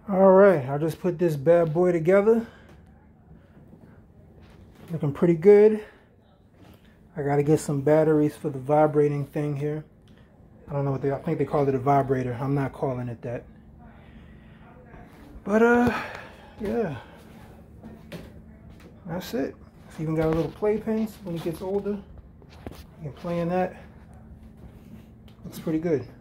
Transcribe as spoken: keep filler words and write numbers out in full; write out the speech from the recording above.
All right, I just put this bad boy together. Looking pretty good. I gotta get some batteries for the vibrating thing here. I don't know what they, I think they call it a vibrator. I'm not calling it that. But uh, yeah, that's it. It's even got a little playpen, so when he gets older, he can play in that. Looks pretty good.